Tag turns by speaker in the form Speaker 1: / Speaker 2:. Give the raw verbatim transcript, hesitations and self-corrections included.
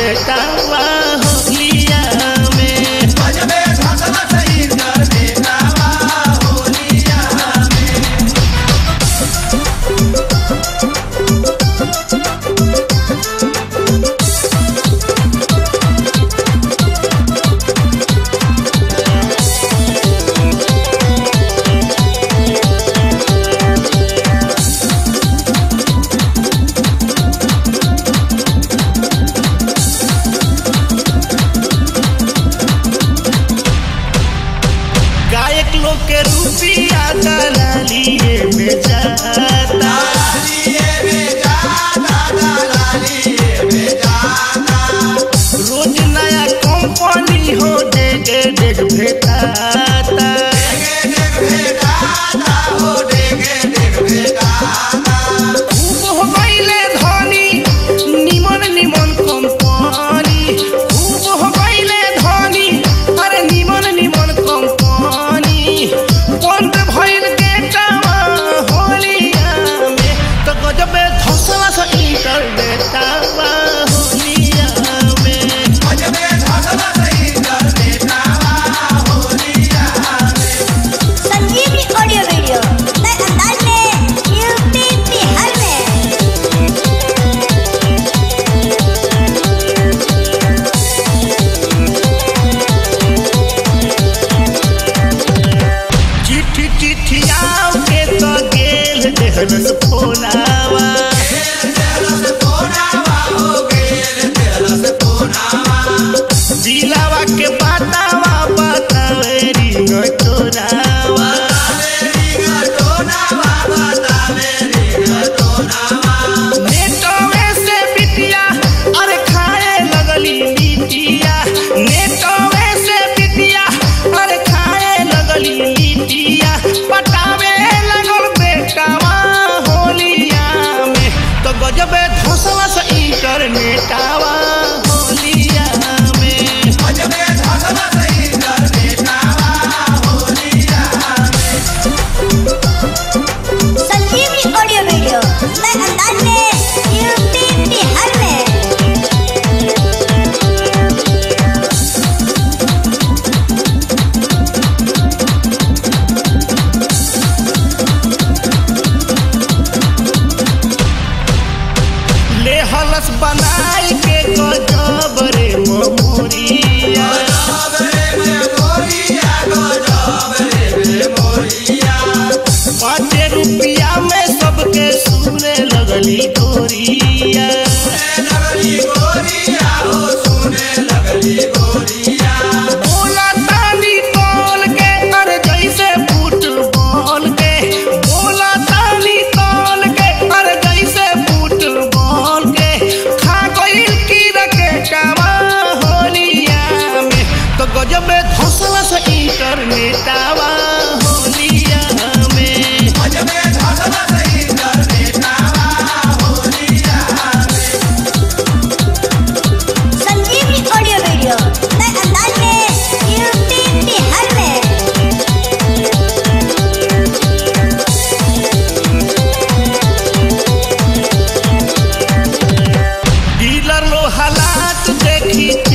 Speaker 1: बेटावा होलिया में।
Speaker 2: गजबे धसल सही कर बेटावा होलिया में।
Speaker 1: गायक लोग के रुपया दलालिए में जाता,
Speaker 2: दलालिए में जाता, दलालिए में जाता।
Speaker 1: रोज नया कंपनी हो डेगे डेग भेटाता,
Speaker 2: डेगे डेग भेटाता हो डेगे डेग भेटाता।
Speaker 1: खूब हो गईले धनी निमन निमन कंपनी, खूब हो गईले धनी अरे निमन निमन कंपनी। बंद भइल गेटवा होलिया में तो गजबे धसला से इंटरनेटवा होलिया में।
Speaker 2: गजबे धसल सही कर बेटावा होलिया में।
Speaker 3: संजीवनी ऑडियो वीडियो नए अंदाज में यूपी बिहार में।
Speaker 1: चिट्ठी चिट्ठियाव के तो गेल देहरस फोनावा,
Speaker 2: गेल तेलस कोनावा हो गेल तेलस कोनावा।
Speaker 1: दिलावा के बातावा बतावे रिंग चोरावा।
Speaker 2: बतावेरी गटोनावा, बतावेरी गटोनावा।
Speaker 1: नेटवे से बिटिया अरे खाए लगली लिटिया, नेटवे से बिटिया अरे खाए लगली लिटिया। पटावे लगल बेटावा होलिया में तो गजबे धसला से इंटरनेटावा होलिया में।
Speaker 2: गजबे धसल सही कर बेटावा होलिया में।
Speaker 3: संजीवनी ऑडियो वीडियो नए अंदाज में यूपी बिहार में।
Speaker 1: ले हलस बनाई के गजब रे मोरिया,
Speaker 2: गजब रे मेमोरिया, गजब रे मेमोरिया।
Speaker 1: पाँच रुपया में सबके सुने लगली गोरिया।
Speaker 2: सुने लगली गोरिया हो सुने लगली गोरिया।
Speaker 1: बोला ताली तोल के अरे जैसे फुटबॉल के, बोला ताली तोल के अरे जैसे फुटबॉल के। खा गइल की रकेटावा होलिया में तो गजबे धसला से इंटरनेटावा होलिया में।
Speaker 2: गजबे धसल सही कर बेटावा होलिया में।
Speaker 3: संजीवनी ऑडियो वीडियो नए अंदाज में यूपी बिहार में।
Speaker 1: डीलर लो हालात देखी